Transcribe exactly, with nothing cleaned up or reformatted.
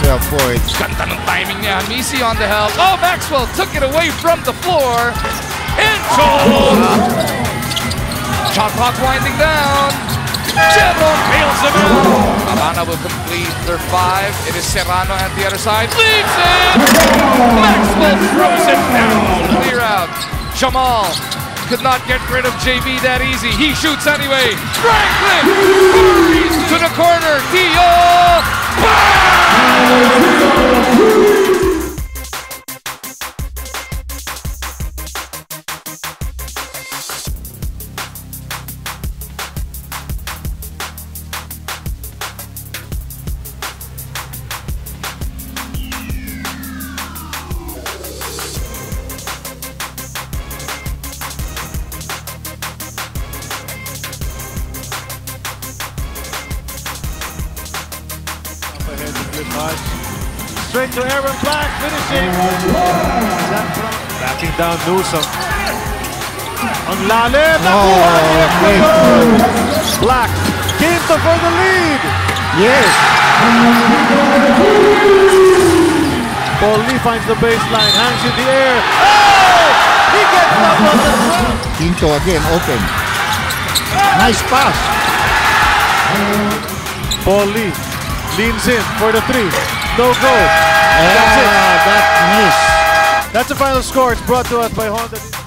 twelve points. Ganda ng timing niya. Misi on the help. Oh, Maxwell took it away from the floor. And shot clock winding down. Chevron bails him out. Alana will complete their five. It is Serrano at the other side. Leaves it. Maxwell throws it down. Clear out. Jamal could not get rid of J V that easy. He shoots anyway. Franklin hurries to the corner. Dio. Straight to Aaron Black, finishing. Backing down Newsom. Ang lalim. Oh, Black came to for the lead. yes. Paul Lee finds the baseline, hangs in the air. Oh! He gets up on the front. Quinto again, open. Nice pass. Paul Lee leans in for the three. No go. Ah, That's it. that miss. That's the final score. It's brought to us by Honda.